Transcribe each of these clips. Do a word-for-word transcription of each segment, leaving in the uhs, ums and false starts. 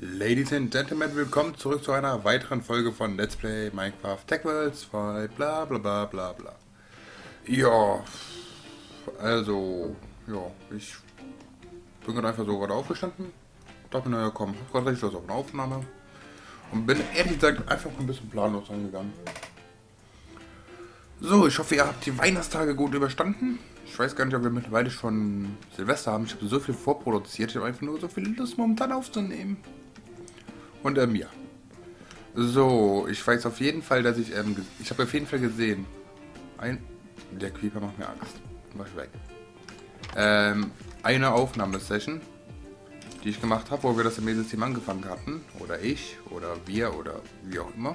Ladies and Gentlemen, willkommen zurück zu einer weiteren Folge von Let's Play Minecraft Tech World zwei, bla bla bla bla bla. Ja, also, ja, ich bin gerade einfach so gerade aufgestanden, dachte mir, naja komm, hab gerade richtig was auf eine Aufnahme und bin ehrlich gesagt einfach ein bisschen planlos angegangen. So, ich hoffe, ihr habt die Weihnachtstage gut überstanden. Ich weiß gar nicht, ob wir mittlerweile schon Silvester haben. Ich habe so viel vorproduziert, ich habe einfach nur so viel Lust momentan aufzunehmen. Und ähm, ja. So, ich weiß auf jeden Fall, dass ich, ähm, ich habe auf jeden Fall gesehen, ein, der Creeper macht mir Angst. Mach ich weg. Ähm, eine Aufnahmesession, die ich gemacht habe, wo wir das im System angefangen hatten, oder ich, oder wir, oder wie auch immer,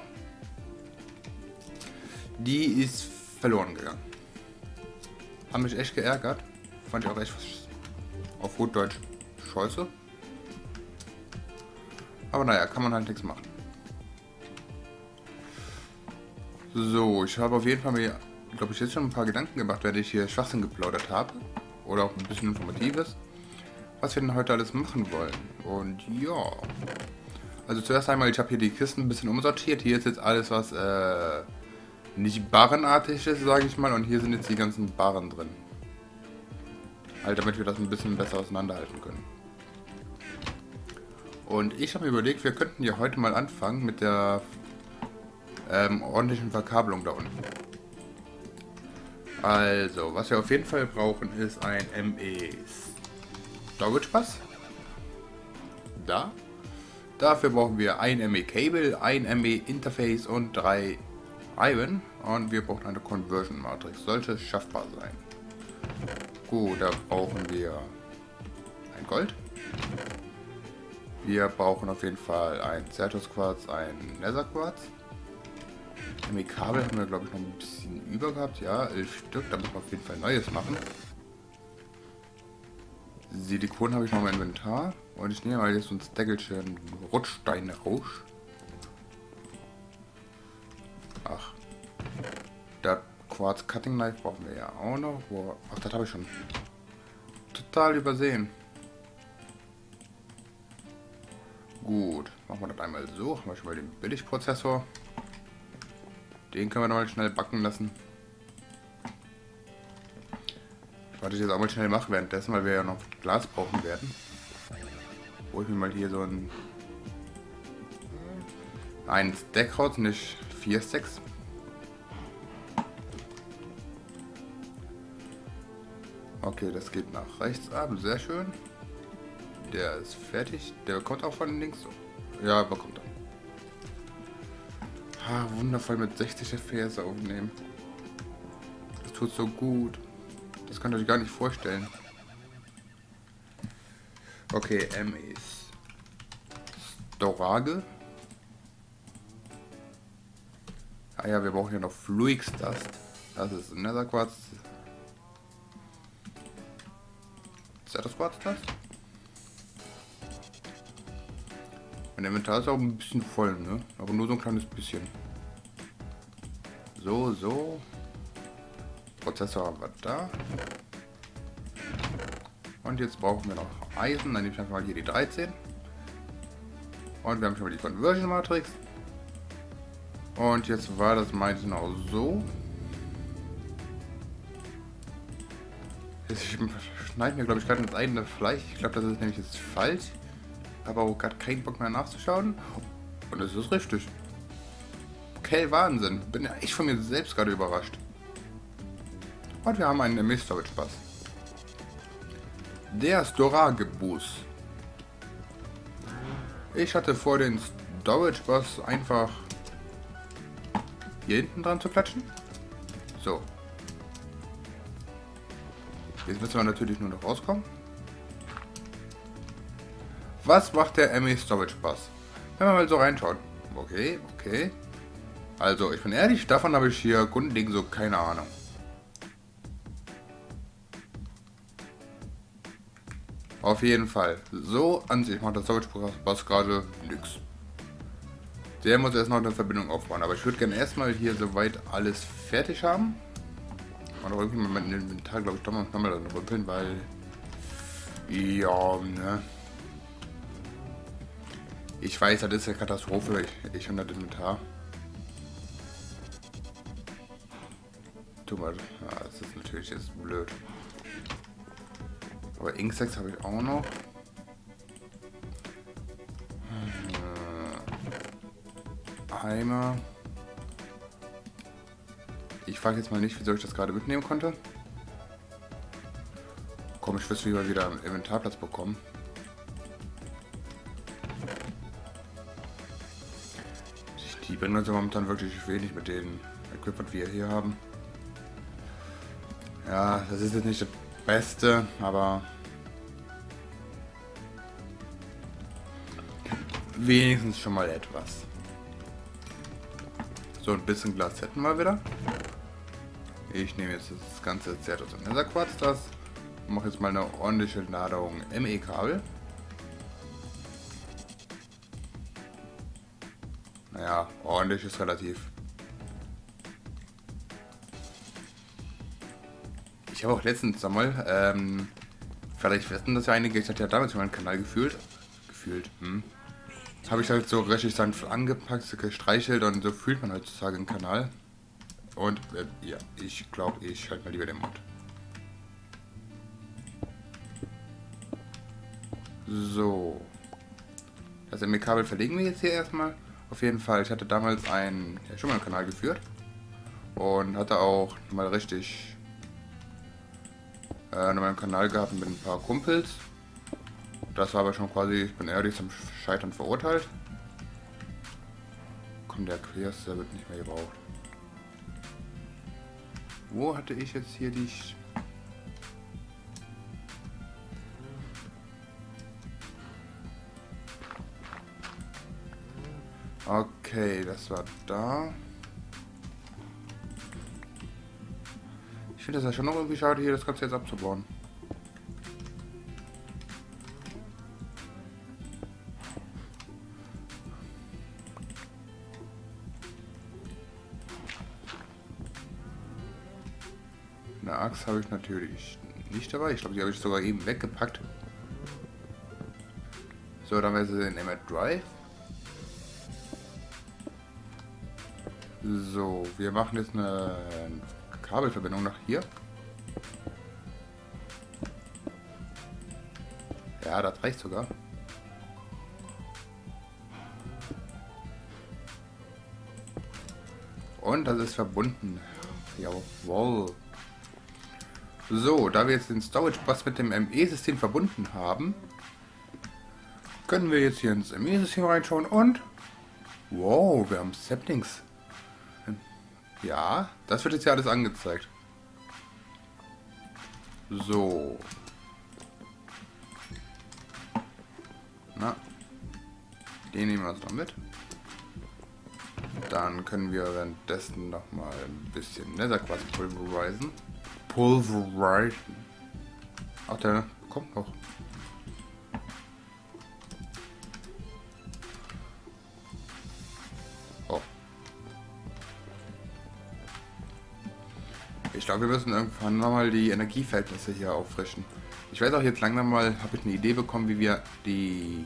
die ist verloren gegangen. Haben mich echt geärgert. Fand ich auch echt auf gut Deutsch scheiße. Aber naja, kann man halt nichts machen. So, ich habe auf jeden Fall mir, glaube ich, jetzt schon ein paar Gedanken gemacht, während ich hier Schwachsinn geplaudert habe. Oder auch ein bisschen Informatives. Was wir denn heute alles machen wollen. Und ja. Also zuerst einmal, ich habe hier die Kisten ein bisschen umsortiert. Hier ist jetzt alles, was äh, nicht barrenartig ist, sage ich mal. Und hier sind jetzt die ganzen Barren drin. Halt, damit wir das ein bisschen besser auseinanderhalten können. Und ich habe mir überlegt, wir könnten ja heute mal anfangen mit der ähm, ordentlichen Verkabelung da unten. Also, was wir auf jeden Fall brauchen, ist ein M E Storage Bus. Da. Dafür brauchen wir ein M E Cable, ein M E Interface und drei Iron. Und wir brauchen eine Conversion Matrix. Sollte schaffbar sein. Gut, da brauchen wir ein Gold. Wir brauchen auf jeden Fall ein Certus Quarz, ein Nether Quarz. M E Kabel haben wir, glaube ich, noch ein bisschen über gehabt. Ja, elf Stück, da müssen wir auf jeden Fall Neues machen. Silikon habe ich noch im Inventar. Und ich nehme mal jetzt so ein Stackelchen Rutschsteine raus. Ach. Das Quarz Cutting Knife brauchen wir ja auch noch. Ach, das habe ich schon total übersehen. Gut, machen wir das einmal so. Haben wir schon mal den Billigprozessor. Den können wir noch mal schnell backen lassen. Was ich jetzt auch mal schnell mache währenddessen, weil wir ja noch Glas brauchen werden. Hol ich mir mal hier so ein ein Stack raus, nicht vier Stacks. Okay, das geht nach rechts ab, sehr schön. Der ist fertig. Der kommt auch von links. Ja, aber kommt dann. Ah, wundervoll mit sechzig F P S aufnehmen. Das tut so gut. Das könnt ihr euch gar nicht vorstellen. Okay, M ist Storage. Ah ja, wir brauchen ja noch Fluix Dust. Das ist Nether Quarz. Ist das Quarz Dust? Mein Inventar ist auch ein bisschen voll, ne? Aber nur so ein kleines bisschen. So, so. Prozessor haben wir da. Und jetzt brauchen wir noch Eisen. Dann nehme ich einfach mal hier die dreizehn. Und wir haben schon mal die Conversion Matrix. Und jetzt war das meinte auch so. Jetzt schneiden wir, glaube ich, gerade das eigene Fleisch. Ich glaube, das ist nämlich jetzt falsch. Aber auch gerade keinen Bock mehr nachzuschauen. Und es ist richtig. Okay, Wahnsinn. Bin ja echt von mir selbst gerade überrascht. Und wir haben einen M E Storage Bus. Der Storage Bus. Ich hatte vor, den Storage Bus einfach hier hinten dran zu klatschen. So. Jetzt müssen wir natürlich nur noch rauskommen. Was macht der M E Storage Bus? Wenn wir mal so reinschauen. Okay, okay. Also, ich bin ehrlich, davon habe ich hier grundlegend so keine Ahnung. Auf jeden Fall. So an sich macht der Storage Bus gerade nichts. Der muss erst noch eine Verbindung aufbauen. Aber ich würde gerne erstmal hier soweit alles fertig haben. Und auch irgendwie mit dem Inventar, glaube ich, doch mal dann rüppeln, weil... Ja, ne... Ich weiß, das ist eine Katastrophe. Ich, ich habe das Inventar. Tu mal. Ja, das ist natürlich jetzt blöd. Aber Inksex habe ich auch noch. Äh, Eimer. Ich frage jetzt mal nicht, wieso ich das gerade mitnehmen konnte. Komm, ich wüsste, wie wir wieder Inventarplatz bekommen. Die bringen uns ja momentan wirklich wenig mit den Equipment, wie wir hier haben. Ja, das ist jetzt nicht das Beste, aber wenigstens schon mal etwas. So, ein bisschen Glas hätten wir wieder. Ich nehme jetzt das ganze Zert aus dem Netherquarz, das mache jetzt mal eine ordentliche Ladung M E-Kabel. Naja, ordentlich ist relativ. Ich habe auch letztens einmal, ähm, vielleicht wissen das ja einige, ich hatte ja damals meinen Kanal gefühlt, gefühlt, hm, habe ich halt so richtig sanft angepackt, gestreichelt und so fühlt man heutzutage einen Kanal. Und, äh, ja, ich glaube, ich halte mal lieber den Mund. So. Das M E-Kabel verlegen wir jetzt hier erstmal. Auf jeden Fall, ich hatte damals einen, ja, schon mal einen Kanal geführt. Und hatte auch mal richtig äh, noch einen Kanal gehabt mit ein paar Kumpels. Das war aber schon quasi, ich bin ehrlich, zum Scheitern verurteilt. Komm, der Quers, der wird nicht mehr gebraucht. Wo hatte ich jetzt hier die... Sch Okay, das war da. Ich finde das ja schon noch irgendwie schade, hier das Ganze jetzt abzubauen. Eine Axt habe ich natürlich nicht dabei. Ich glaube, die habe ich sogar eben weggepackt. So, dann wäre sie in M R Drive. So, wir machen jetzt eine Kabelverbindung nach hier. Ja, das reicht sogar. Und das ist verbunden. Jawohl. So, da wir jetzt den Storage Bus mit dem M E-System verbunden haben, können wir jetzt hier ins M E-System reinschauen und wow, wir haben Saplings. Ja, das wird jetzt ja alles angezeigt. So. Na, den nehmen wir uns noch mit. Dann können wir währenddessen noch mal ein bisschen Netherquarz pulverisieren. Pulverisieren. Ach, der kommt noch. Oh. Ich glaube, wir müssen irgendwann nochmal die Energieverhältnisse hier auffrischen. Ich weiß auch jetzt langsam mal, habe ich eine Idee bekommen, wie wir die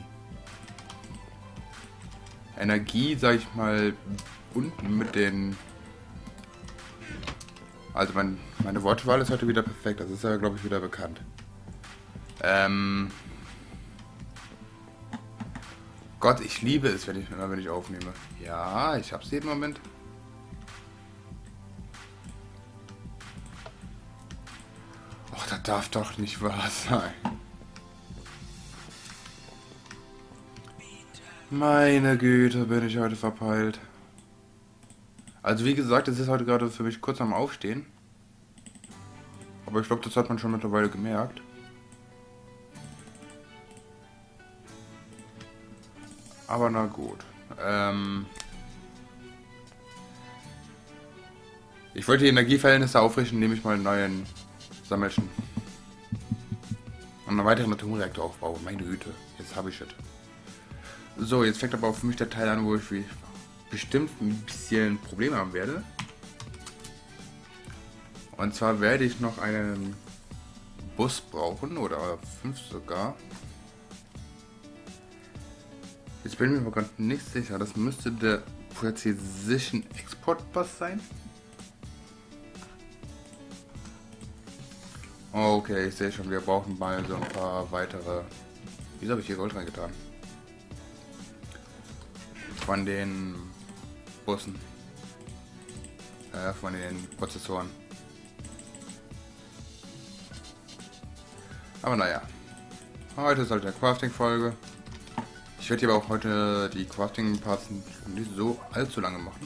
Energie, sag ich mal, unten mit den... Also mein, meine Wortwahl ist heute wieder perfekt, das ist ja, glaube ich, wieder bekannt. Ähm... Gott, ich liebe es, wenn ich, wenn ich aufnehme. Ja, ich hab's jeden Moment. Och, das darf doch nicht wahr sein. Meine Güte, bin ich heute verpeilt. Also wie gesagt, es ist heute gerade für mich kurz am Aufstehen. Aber ich glaube, das hat man schon mittlerweile gemerkt. Aber na gut. Ähm ich wollte die Energieverhältnisse aufrichten, indem ich mal einen neuen Sammelchen und einen weiteren Atomreaktor aufbaue. Meine Güte, jetzt habe ich es. So, jetzt fängt aber auch für mich der Teil an, wo ich bestimmt ein bisschen Probleme haben werde. Und zwar werde ich noch einen Bus brauchen, oder fünf sogar. Ich bin mir aber gerade nicht sicher. Das müsste der Precision Export Bus sein. Okay, ich sehe schon, wir brauchen mal so ein paar weitere. Wieso habe ich hier Gold reingetan? Von den Bussen. Äh, von den Prozessoren. Aber naja. Heute ist halt eine Crafting-Folge. Ich werde hier aber auch heute die Crafting-Parts nicht so allzu lange machen.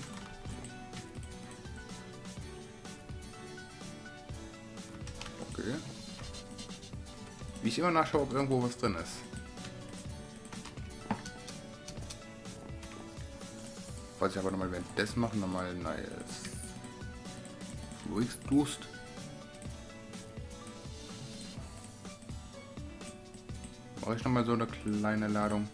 Okay. Wie ich immer nachschaue, ob irgendwo was drin ist. Was ich aber nochmal währenddessen machen, nochmal ein neues Fluix Boost. Mache ich nochmal so eine kleine Ladung.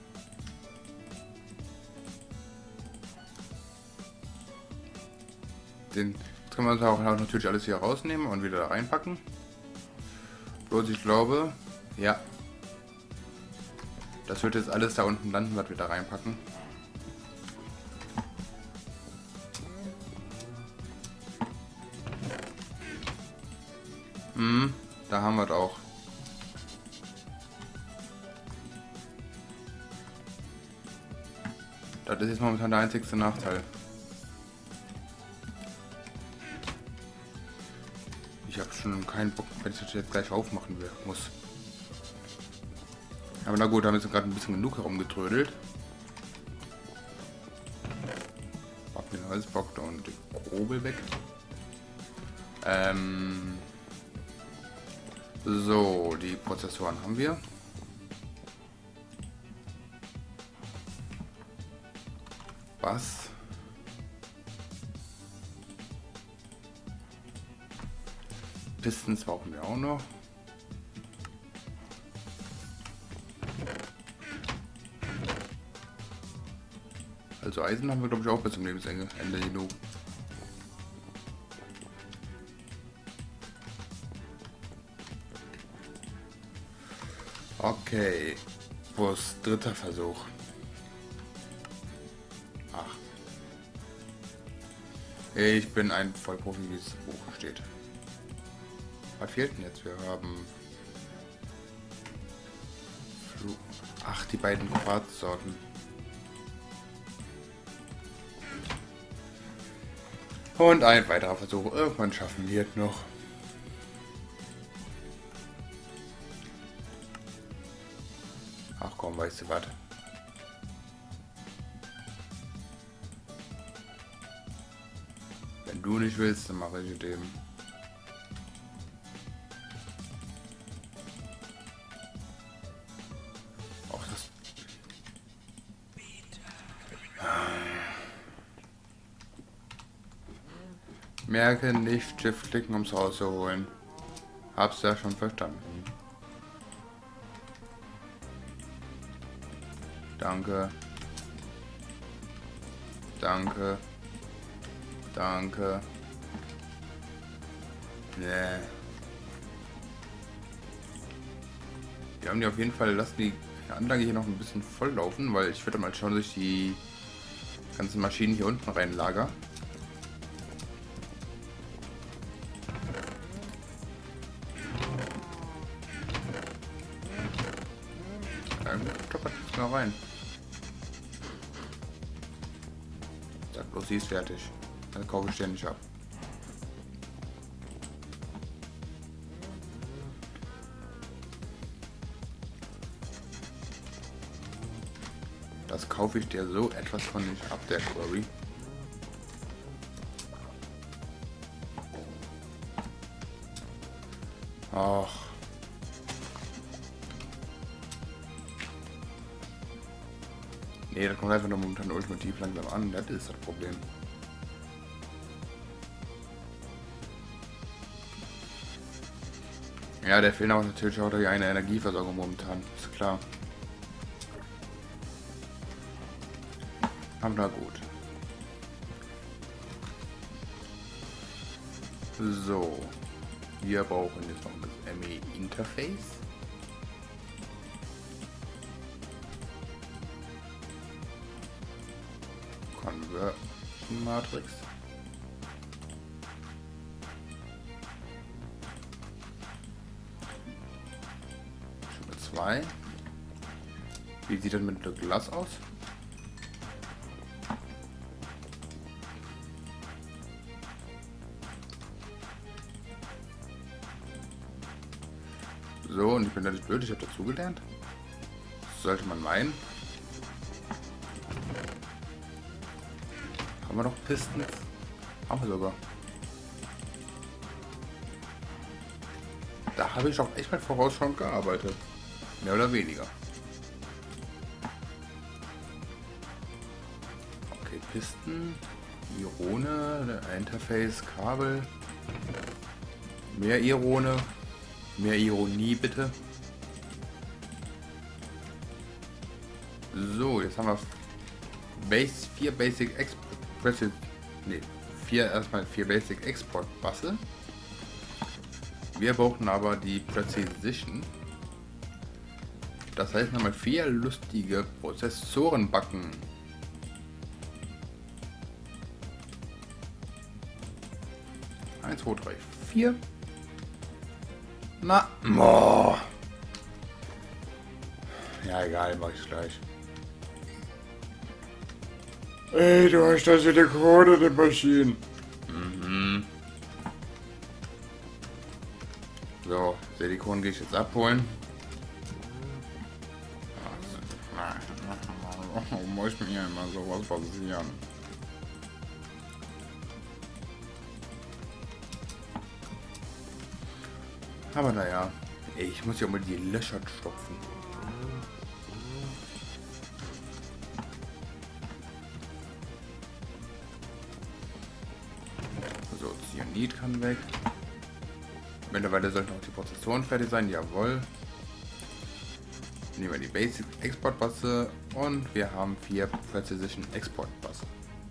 Den, jetzt können wir uns auch natürlich alles hier rausnehmen und wieder reinpacken. Bloß ich glaube, ja, das wird jetzt alles da unten landen, was wir da reinpacken. Hm, da haben wir es auch. Das ist jetzt momentan der einzigste Nachteil. Ich habe schon keinen Bock, wenn ich das jetzt gleich aufmachen will, muss. Aber na gut, da haben wir jetzt gerade ein bisschen genug herumgetrödelt. Pack den Holzbock und die Grobel weg. Ähm so, die Prozessoren haben wir. Was? Pistons brauchen wir auch noch. Also Eisen haben wir glaube ich auch bis zum Lebensende genug. Okay, Bus, dritter Versuch. Ach. Ich bin ein Vollprofi, wie es im Buch steht. Was fehlt denn jetzt? Wir haben... Ach, die beiden Quarzsorten. Und ein weiterer Versuch. Irgendwann schaffen wir es noch. Ach komm, weißt du was? Wenn du nicht willst, dann mache ich dem. Auch das. Merke nicht Shift klicken, um es rauszuholen. Hab's ja schon verstanden. Danke. Danke. Danke. Nee. Wir haben die auf jeden Fall, lassen die Anlage hier noch ein bisschen voll laufen, weil ich werde mal schauen, dass ich die ganzen Maschinen hier unten reinlager. Toppert jetzt mal rein. Sag bloß, sie ist fertig. Dann kaufe ich den nicht ab. Das kaufe ich dir so etwas von nicht ab, der Quarry. Ach. Nee, das kommt einfach nur momentan ultimativ langsam an. Das ist das Problem. Ja, der fehlt auch natürlich auch die eine Energieversorgung momentan. Ist klar. Aber na gut. So. Wir brauchen jetzt noch das M E-Interface. Conversion Matrix. Stufe zwei. Wie sieht das mit dem Glas aus? So, und ich bin natürlich blöd, ich habe dazugelernt. Sollte man meinen. Haben wir noch Pisten? Haben wir sogar. Da habe ich auch echt mal vorausschauend gearbeitet. Mehr oder weniger. Okay, Pisten. Irone, Interface, Kabel. Mehr Irone. Mehr Ironie bitte. So, jetzt haben wir Base, vier Basic Export, nee, vier erstmal vier Basic Export Busse. Wir brauchen aber die Precision. Das heißt nochmal vier lustige Prozessorenbacken. eins, zwei, drei, vier. Na, oh. Ja, egal, mach ich gleich. Ey, du hast da Silikon in den Maschinen. Mhm. So, Silikon gehe ich jetzt abholen. Warum muss mir immer sowas passieren? Aber naja, ey, ich muss ja mal die Löcher stopfen. So, Cyanid kann weg. Mittlerweile sollten auch die Prozessoren fertig sein, jawohl. Nehmen wir die Basic Export Busse und wir haben vier Precision Export Busse.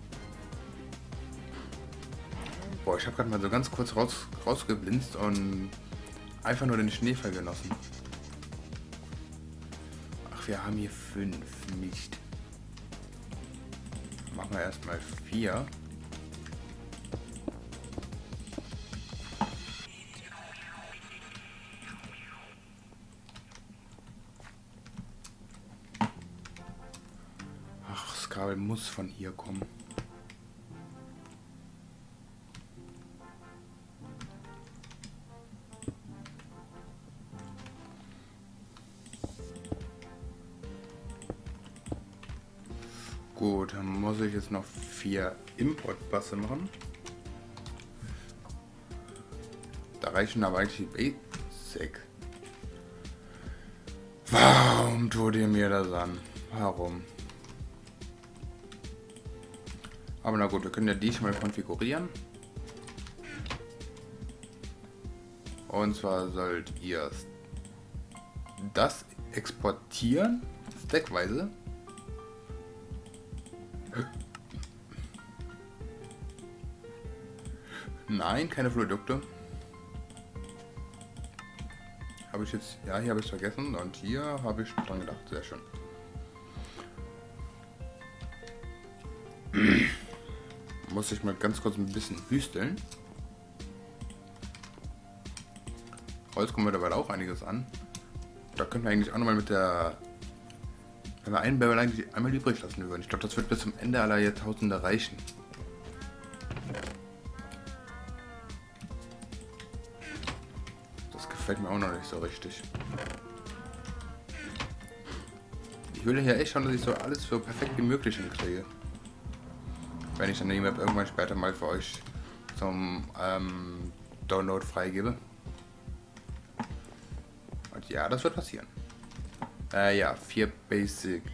Boah, ich habe gerade mal so ganz kurz raus, rausgeblinzt und einfach nur den Schneefall genossen. Ach, wir haben hier fünf, nicht. Machen wir erstmal vier. Ach, das Kabel muss von hier kommen. Gut, dann muss ich jetzt noch vier Importbusse machen. Da reichen aber eigentlich die Basic. Warum tut ihr mir das an? Warum? Aber na gut, wir können ja die schon mal konfigurieren. Und zwar sollt ihr das exportieren, stackweise. Nein, keine Produkte. Habe ich jetzt, ja, hier habe ich es vergessen und hier habe ich dran gedacht. Sehr schön. Muss ich mal ganz kurz ein bisschen hüsteln. Holz kommt mittlerweile auch einiges an. Da könnten wir eigentlich auch nochmal mit der, wenn wir einen Barrel eigentlich einmal übrig lassen würden. Ich glaube, das wird bis zum Ende aller Jahrtausende reichen. Das gefällt mir auch noch nicht so richtig. Ich will ja echt schauen, dass ich so alles so perfekt wie möglich hinkriege. Wenn ich dann die Map irgendwann später mal für euch zum ähm, Download freigebe. Und ja, das wird passieren. Äh, ja, vier Basic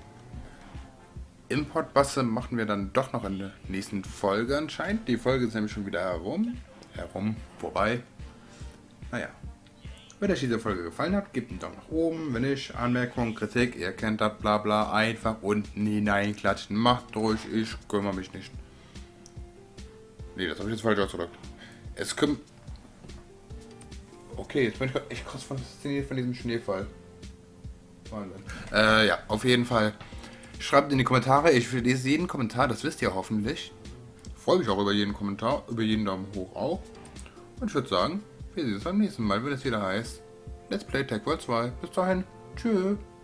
Importbusse machen wir dann doch noch in der nächsten Folge anscheinend. Die Folge ist nämlich schon wieder herum. Herum, vorbei. Naja. Wenn euch diese Folge gefallen hat, gebt einen Daumen nach oben. Wenn nicht, Anmerkungen, Kritik, ihr kennt das, bla bla, einfach unten hineinklatschen. Macht ruhig, ich kümmere mich nicht. Nee, das habe ich jetzt falsch ausgedrückt. Es kümmert. Okay, jetzt bin ich echt krass fasziniert von diesem Schneefall. Wahnsinn. Äh, ja, auf jeden Fall. Schreibt in die Kommentare, ich lese jeden Kommentar, das wisst ihr hoffentlich. Freue mich auch über jeden Kommentar, über jeden Daumen hoch auch. Und ich würde sagen, wir sehen uns beim nächsten Mal, wenn es wieder heißt Let's Play Tech World zwei. Bis dahin, tschüss.